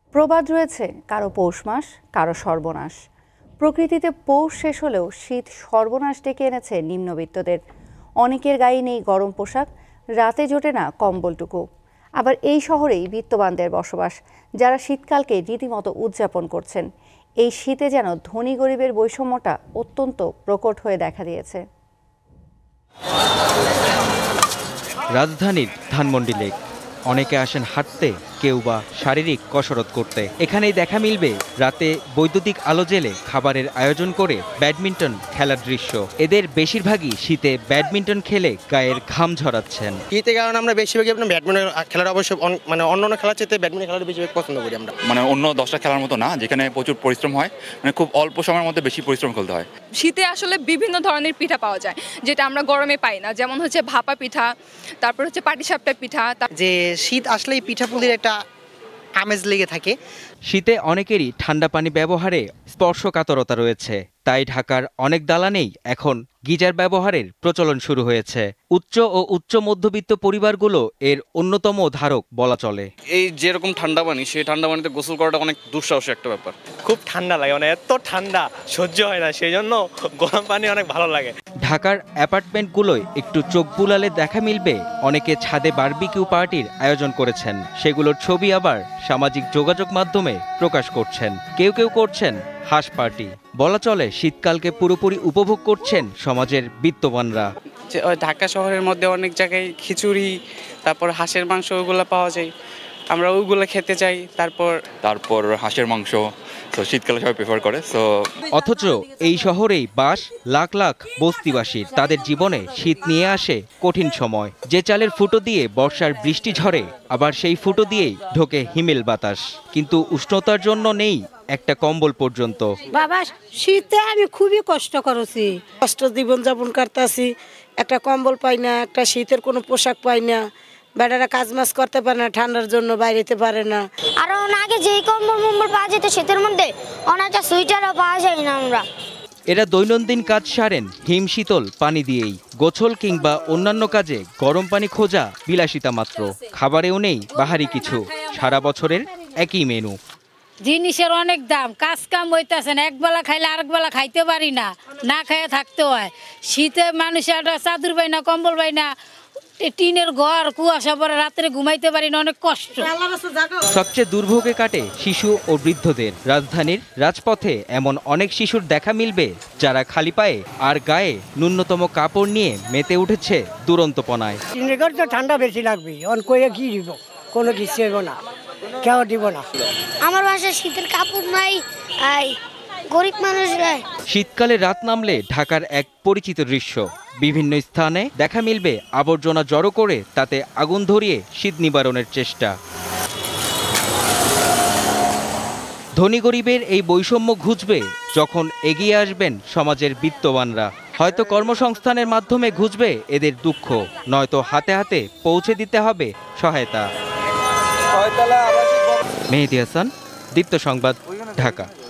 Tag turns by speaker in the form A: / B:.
A: প্রবাদ রয়েছে, কারো পৌষ মাস কারো সর্বনাশ। প্রকৃতিতে পৌষ শেষ হলেও শীত সর্বনাশ ডেকে এনেছে নিম্নবিত্তদের। অনেকের গায়ে নেই গরম পোশাক, রাতে জোটে না কম্বলটুকু। আবার এই শহরেই বিত্তবানদের বসবাস, যারা শীতকালকে রীতিমতো উদযাপন করছেন। এই শীতে যেন ধনী গরিবের বৈষম্যটা অত্যন্ত প্রকট হয়ে দেখা দিয়েছে।
B: রাজধানীর ধানমন্ডি লেক, অনেকে আসেন হাঁটতে, কেউ বা শারীরিক কসরত করতে। এখানেই দেখা মিলবে রাতে বৈদ্যুতিক আলো জেলে খাবারের আয়োজন করে ব্যাডমিন্টন খেলার দৃশ্য। এদের বেশিরভাগই শীতে ব্যাডমিন্টন খেলে গায়ের ঘাম ঝরাচ্ছেন।
C: শীতের কারণে আমরা বেশিরভাগই ব্যাডমিন্টন খেলার অবশ্য অন্যান্য খেলার চেয়ে ব্যাডমিন্টন খেলাটা বেশি পছন্দ করি আমরা।
D: অন্য 10টা খেলার মতো না, যেখানে প্রচুর পরিশ্রম হয়, খুব অল্প সময়ের মধ্যে বেশি পরিশ্রম করতে হয়।
E: শীতে আসলে বিভিন্ন ধরনের পিঠা পাওয়া যায়, যেটা আমরা গরমে পাই না। যেমন হচ্ছে ভাপা পিঠা, তারপর হচ্ছে পাটিসাপটা পিঠা।
C: যে শীত আসলেই পিঠাপুলির একটা আমেজ লেগে থাকে।
B: শীতে অনেকেরই ঠান্ডা পানি ব্যবহারে স্পর্শকাতরতা রয়েছে, তাই ঢাকার অনেক দালানেই এখন গিজার ব্যবহারের প্রচলন শুরু হয়েছে। উচ্চ ও উচ্চ মধ্যবিত্ত পরিবারগুলো এর অন্যতম ধারক বলা চলে।
F: এই যেরকম ঠান্ডা পানি, সেই ঠান্ডা পানিতে গোসল করাটা অনেক দুঃসাহসী একটা ব্যাপার।
G: খুব ঠান্ডা লাগে, এত ঠান্ডা সহ্য হয় না, সেই জন্য গরম পানি অনেক ভালো লাগে।
B: ঢাকার অ্যাপার্টমেন্টগুলোয় একটু চোখ বুলালে দেখা মিলবে অনেকে ছাদে বারবিকিউ পার্টির আয়োজন করেছেন। সেগুলোর ছবি আবার সামাজিক যোগাযোগ মাধ্যমে প্রকাশ করছেন। কেউ কেউ করছেন হাঁস পার্টি। বলা চলে শীতকালকে পুরোপুরি উপভোগ করছেন সমাজের বিত্তবানরা।
H: ঢাকা শহরের মধ্যে অনেক জায়গায় খিচুড়ি, তারপর হাঁসের মাংস ওগুলো পাওয়া যায়, আমরা ওইগুলো খেতে চাই।
D: তারপর হাঁসের মাংস শীতকালে সবাই প্রেফার করে।
B: অথচ এই শহরেই বাস লাখ লাখ বস্তিবাসীর। তাদের জীবনে শীত নিয়ে আসে কঠিন সময়। যে চালের ফুটো দিয়ে বর্ষার বৃষ্টি ঝরে, আবার সেই ফুটো দিয়েই ঢোকে হিমেল বাতাস। কিন্তু উষ্ণতার জন্য নেই একটা কম্বল পর্যন্ত।
I: বাবা, শীতে আমি খুবই কষ্ট করেছি, কষ্ট জীবনযাপন করতেছি। একটা কম্বল পাই না, একটা শীতের কোনো পোশাক পাই না। বেটারা কাজ মাছ করতে পারে না, ঠান্ডার জন্য বাইরেতে পারে না।
J: আর আগে যেই কম্বল পাওয়া যেত শীতের মধ্যে, অনেকটা সোয়েটারও পাওয়া যায় না। আমরা
B: এরা দৈনন্দিন কাজ সারেন হিম শীতল পানি দিয়েই। গোছল কিংবা অন্যান্য কাজে গরম পানি খোঁজা বিলাসিতা মাত্র। খাবারেও নেই বাহারি কিছু, সারা বছরের একই মেনু।
I: জিনিসের অনেক দাম, কাজ কাম হইতেছে না। একবেলা খাইলে আরেকবেলা খাইতে পারি না, না খাইয়ে থাকতে হয়। শীতে মানুষের চাদর পাই না, কম্বল পাই না, টিনের ঘর, কুয়াশা পরে রাত্রে ঘুমাইতে পারি না, অনেক কষ্ট।
B: সবচেয়ে দুর্ভোগে কাটে শিশু ও বৃদ্ধদের। রাজধানীর রাজপথে এমন অনেক শিশুর দেখা মিলবে যারা খালি পায়ে আর গায়ে ন্যূনতম কাপড় নিয়ে মেতে উঠেছে দুরন্তপনায়।
I: টিনের ঘর তো ঠান্ডা বেশি লাগবে, অন কইয়া কি দিব, কোনো কিছু হইব না, কেউ দিব না।
J: আমার বাসায় শীতের কাপড় নাই, গরিব মানুষরা।
B: শীতকালে রাত নামলে ঢাকার এক পরিচিত দৃশ্য। বিভিন্ন স্থানে দেখা মিলবে আবর্জনা জড়ো করে তাতে আগুন ধরিয়ে শীত নিবারণের চেষ্টা। ধনী গরিবের এই বৈষম্য ঘুচবে যখন এগিয়ে আসবেন সমাজের বিত্তবানরা। হয়তো কর্মসংস্থানের মাধ্যমে ঘুচবে এদের দুঃখ, নয়তো হাতে হাতে পৌঁছে দিতে হবে সহায়তা। মেহেদী হাসান, দীপ্ত সংবাদ, ঢাকা।